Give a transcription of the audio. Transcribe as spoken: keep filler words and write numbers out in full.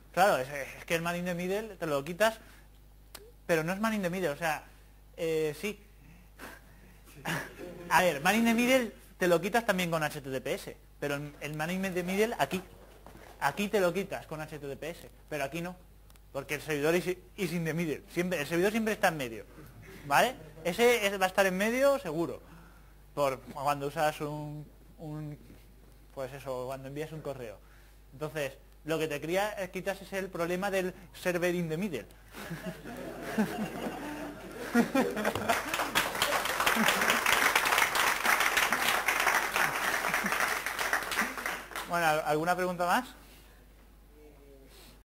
Claro, es, es que el man in the middle te lo quitas, pero no es man in the middle, o sea, eh, sí. A ver, man in the middle te lo quitas también con H T T P S, pero el, el man in the middle aquí. Aquí te lo quitas con H T T P S, pero aquí no, porque el servidor is, is in the middle, siempre, el servidor siempre está en medio, ¿vale? Ese, ese va a estar en medio seguro, por cuando usas un, un, pues eso, cuando envías un correo. Entonces, lo que te quería quitas es el problema del server in the middle. Bueno, ¿alguna pregunta más?